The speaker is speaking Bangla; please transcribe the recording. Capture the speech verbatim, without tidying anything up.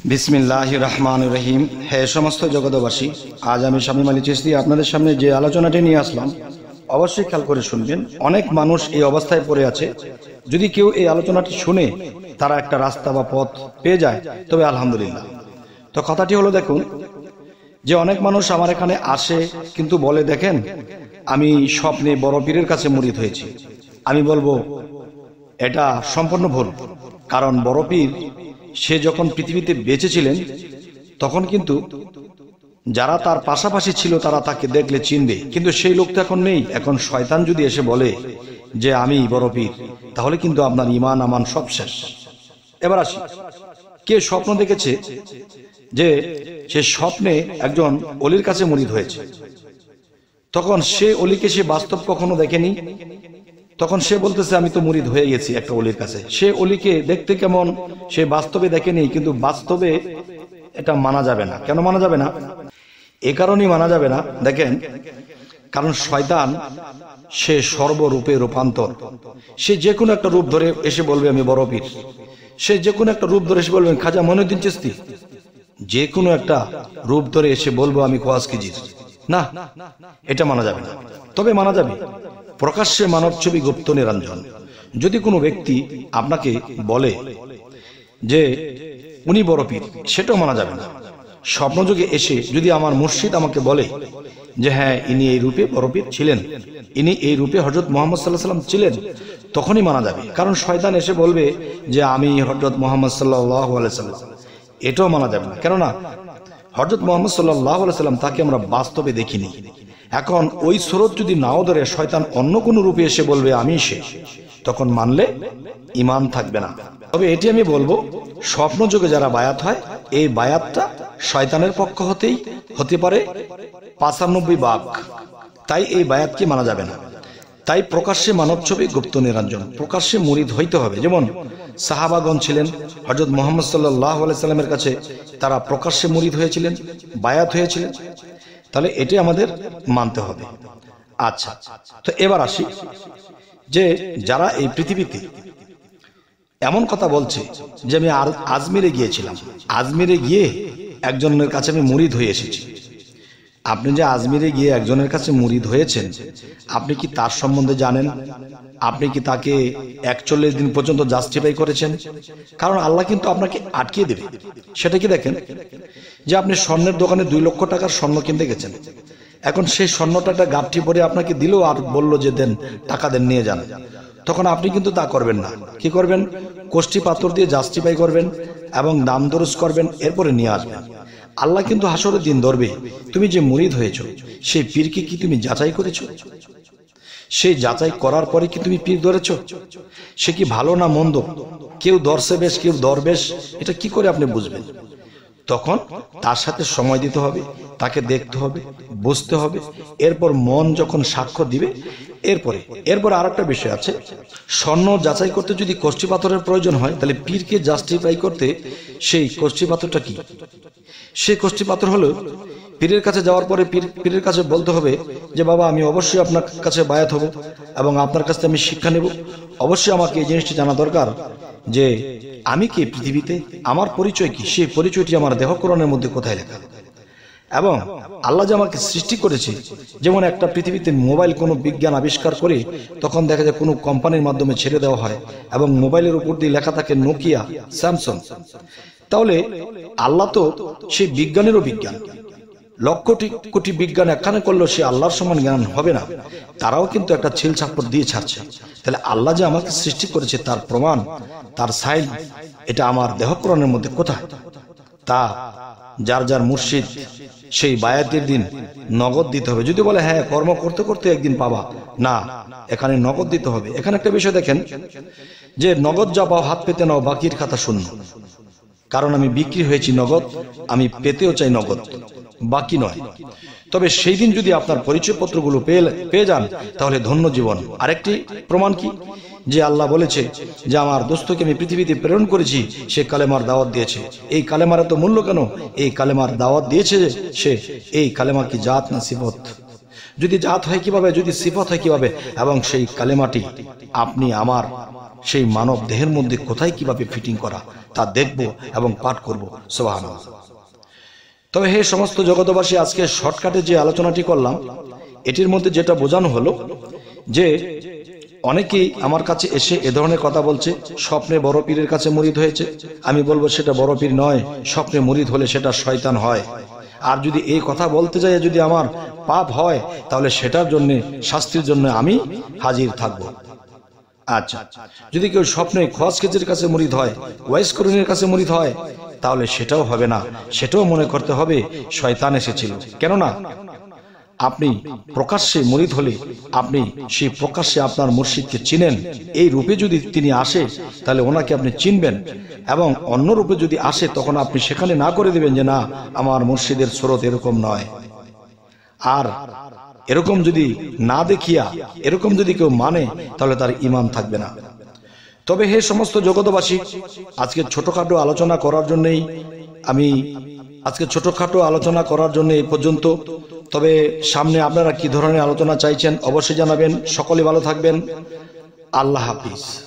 বিসমিল্লাহির রহমানির রহিম। হে সমস্ত জগতবাসী, আজ আমি শামীম আলী চিশতি আপনাদের সামনে যে আলোচনাটি নিয়ে আসলাম অবশ্যই খেয়াল করে শুনবেন। অনেক মানুষ এই অবস্থায় পড়ে আছে, যদি কেউ এই আলোচনাটি শুনে তারা একটা রাস্তা বা পথ পেয়ে যায় তবে আলহামদুলিল্লাহ। তো কথাটি হলো, দেখুন যে অনেক মানুষ আমার এখানে আসে কিন্তু বলে, দেখেন আমি স্বপ্নে বড় পীরের কাছে মুরিদ হয়েছি। আমি বলবো এটা সম্পূর্ণ ভুল, কারণ বড় পীর সে যখন পৃথিবীতে বেঁচে ছিলেন তখন কিন্তু যারা তার পাশাপাশি ছিল তারা তাকে দেখলে চিনবে, কিন্তু সেই লোক তো এখন নেই। এখন শয়তান যদি এসে বলে যে আমি বড় পীর, তাহলে কিন্তু আপনার ঈমান আমান সব শেষ। এবার আসি, কে স্বপ্ন দেখেছে যে সে স্বপ্নে একজন অলির কাছে মুরিদ হয়েছে, তখন সে অলিকে সে বাস্তব কখনো দেখেনি, তখন সে বলতেছে আমি তো মুরিদ হয়ে গেছি একটা অলির কাছে। সে অলিকে দেখতে কেমন সে বাস্তবে দেখেনি, কিন্তু বাস্তবে এটা মানা যাবে না। কেন মানা যাবে না? এ কারণেই মানা যাবে না, দেখেন, কারণ শয়তান সে সর্বরূপে রূপান্তর। সে যে কোনো একটা রূপ ধরে এসে বলবে আমি বড় পীর, সে যে কোনো একটা রূপ ধরে এসে বলবে খাজা মঈনুদ্দিন চিশতি, যে কোনো একটা রূপ ধরে এসে বলবো আমি খোয়াজ কিজির। না, এটা মানা যাবে না। তবে মানা যাবে প্রকাশ্যে মানব ছবি গুপ্ত নিরঞ্জন। যদি কোনো ব্যক্তি আপনাকে বলে যে উনি বড় পীর, সেটাও মানা যাবে না। স্বপ্নযোগে এসে যদি আমার মুর্শিদ আমাকে বলে যে হ্যাঁ ইনি এই রূপে বড় পীর ছিলেন, ইনি এই রূপে হযরত মুহাম্মদ সাল্লাল্লাহু আলাইহি ওয়াসাল্লাম ছিলেন, তখনই মানা যাবে। কারণ শয়তান এসে বলবে যে আমি হযরত মুহাম্মদ সাল্লাল্লাহু আলাইহি ওয়াসাল্লাম, এটাও মানা যাবে না। কেননা হযরত মুহাম্মদ সাল্লাল্লাহু আলাইহি ওয়াসাল্লাম তাকে আমরা বাস্তবে দেখিনি। এখন ওই সুরত যদি নাও ধরে শয়তান অন্য কোনো রূপে এসে বলবে আমি সে, তখন মানলে ঈমান থাকবে না। তবে এটি আমি বলবো, স্বপ্ন যুগে যারা বায়াত হয়, এই বায়াতটা শয়তানের পক্ষ হতেই হতে পারে পঁচানব্বই ভাগ, তাই এই বায়াতকে মানা যাবে না। তাই প্রকাশ্যে মানব ছবি গুপ্ত নিরঞ্জন, প্রকাশ্যে মুরিদ হইতে হবে। যেমন সাহাবাগণ ছিলেন হযরত মুহাম্মদ সাল্লাল্লাহু আলাইহি সাল্লামের কাছে, তারা প্রকাশ্যে মুরিদ হয়েছিলেন, বায়াত হয়েছিলেন, তাহলে এটি আমাদের মানতে হবে। আচ্ছা, তো এবার আসি যে যারা এই পৃথিবীতে এমন কথা বলছে যে আমি আর আজমিরে গিয়েছিলাম, আজমিরে গিয়ে একজনের কাছে আমি মুরিদ হয়ে এসেছি। আপনি যে আজমিরে গিয়ে একজনের কাছে মুরিদ হয়েছেন, আপনি কি তার সম্বন্ধে জানেন? আপনি কি তাকে একচল্লিশ দিন পর্যন্ত জাস্টিফাই করেছেন? কারণ আল্লাহ কিন্তু আপনাকে আটকিয়ে দেবে। সেটা কি দেখেন, যে আপনি স্বর্ণের দোকানে দুই লক্ষ টাকার স্বর্ণ কিনতে গেছেন, এখন সেই স্বর্ণটা একটা গাঁঠি পরে আপনাকে দিল আর বলল যে দেন, টাকা দেন, নিয়ে যান, তখন আপনি কিন্তু তা করবেন না। কি করবেন? কোষ্ঠী পাথর দিয়ে জাস্টিফাই করবেন এবং দাম দরজ করবেন, এরপরে নিয়ে আসবেন। আল্লাহ কিন্তু হাসরের দিন ধরবে, তুমি যে মুরিদ হয়েছ সেই পীরকে কি তুমি যাচাই করেছো? সেই যাচাই করার পরে কি তুমি পীর ধরেছ? সে কি ভালো না মন্দ? কেউ দর্শে বেশ, কেউ দরবেশ, এটা কি করে আপনি বুঝবেন? তখন তার সাথে সময় দিতে হবে, তাকে দেখতে হবে, বুঝতে হবে। এরপর মন যখন সাক্ষ্য দিবে, এরপরে এরপর আর একটা বিষয় আছে, স্বর্ণ যাচাই করতে যদি কোষ্ঠী পাথরের প্রয়োজন হয়, তাহলে পীরকে জাস্টিফাই করতে সেই কোষ্ঠী পাথরটা কি? সেই কোষ্ঠী পাথর হলো পীরের কাছে যাওয়ার পরে পীর পীরের কাছে বলতে হবে যে বাবা আমি অবশ্যই আপনার কাছে বায়াত হব এবং আপনার কাছে আমি শিক্ষা নেব। অবশ্যই আমাকে এই জিনিসটি জানা দরকার যে আমি কি পৃথিবীতে, আমার পরিচয় কি, সেই পরিচয়টি আমার দেহকরণের মধ্যে কোথায় লেখা, এবং আল্লাহ যে আমাকে সৃষ্টি করেছে। যেমন একটা পৃথিবীতে মোবাইল কোনো বিজ্ঞান আবিষ্কার করে তখন দেখা যায় কোনো কোম্পানির মাধ্যমে ছেড়ে দেওয়া হয় এবং মোবাইলের উপর দিয়ে লেখা থাকে নোকিয়া, স্যামসাং। তাহলে আল্লাহ তো সেই বিজ্ঞানেরও বিজ্ঞান, লক্ষ কোটি বিজ্ঞান একখানে করলেও সে আল্লাহর সমান জ্ঞান হবে না। তারাও কিন্তু একটা ছিল ছাপ্পড় দিয়ে ছাড়ছে। তাহলে আল্লাহ যে আমাকে সৃষ্টি করেছে তার প্রমাণ, তার সাইল, এটা আমার দেহকরণের মধ্যে কোথায়? তা যার যার মুর্শিদ সেই বায়াতের দিন নগদ দিতে হবে। যদি বলে হ্যাঁ কর্ম করতে করতে একদিন পাবা, না, এখানে নগদ দিতে হবে। এখানে একটা বিষয় দেখেন যে নগদ যা পাও হাত পেতে নাও, বাকির খাতা শূন্য। কারণ আমি বিক্রি হয়েছি নগদ, আমি পেতেও চাই নগদ, বাকি নয়। তবে সেই দিন যদি আপনার পরিচয়পত্রগুলো পেয়ে পেয়ে যান তাহলে ধন্য জীবন। আরেকটি প্রমাণ কি, যে আল্লাহ বলেছে যে আমার দোস্তকে আমি পৃথিবীতে প্রেরণ করেছি, সে কালেমার দাওয়াত দিয়েছে। এই কালেমার এত মূল্য কেন? এই কালেমার দাওয়াত দিয়েছে যে সে, এই কালেমা কি জাত না সিফত? যদি জাত হয় কিভাবে, যদি সিফত হয় কিভাবে? এবং সেই কালেমাটি আপনি আমার সেই মানব দেহের মধ্যে কোথায় কিভাবে ফিটিং করা তা দেখব এবং পাঠ করব। সুবহানাল্লাহ। তবে হে সমস্ত জগতবাসী, আজকে শর্টকাটে যে আলোচনাটি করলাম এটির মধ্যে যেটা বোঝানো হলো যে অনেকেই আমার কাছে এসে এ ধরনের কথা বলছে, স্বপ্নে বড় পীরের কাছে মুরিদ হয়েছে। আমি বলবো সেটা বড় পীর নয়, স্বপ্নে মুরিদ হলে সেটা শয়তান হয়। আর যদি এই কথা বলতে যাই যদি আমার পাপ হয় তাহলে সেটার জন্য শাস্তির জন্য আমি হাজির থাকব। আচ্ছা, যদি কেউ স্বপ্নে খোয়াজ খেজের কাছে মুরিদ হয়, ওয়াইস করুনের কাছে মুরিদ হয়, তাহলে সেটাও হবে না, সেটাও মনে করতে হবে শয়তান এসেছিল। কেননা আপনি প্রকাশ্যে মুরিদ হলে আপনি সেই প্রকাশ্যে আপনার মুর্শিদকে চিনেন, এই রূপে যদি তিনি আসে তাহলে ওনাকে আপনি চিনবেন, এবং অন্য রূপে যদি আসে তখন আপনি সেখানে না করে দিবেন যে না আমার মুর্শিদের স্রোত এরকম নয়। আর এরকম যদি না দেখিয়া এরকম যদি কেউ মানে তাহলে তার ঈমান থাকবে না। তবে হে সমস্ত জগতবাসী, আজকে ছোটখাটো আলোচনা করার জন্যই আমি আজকে ছোটখাটো আলোচনা করার জন্য এই পর্যন্ত। তবে সামনে আপনারা কি ধরনের আলোচনা চাইছেন অবশ্যই জানাবেন। সকলে ভালো থাকবেন। আল্লাহ হাফিজ।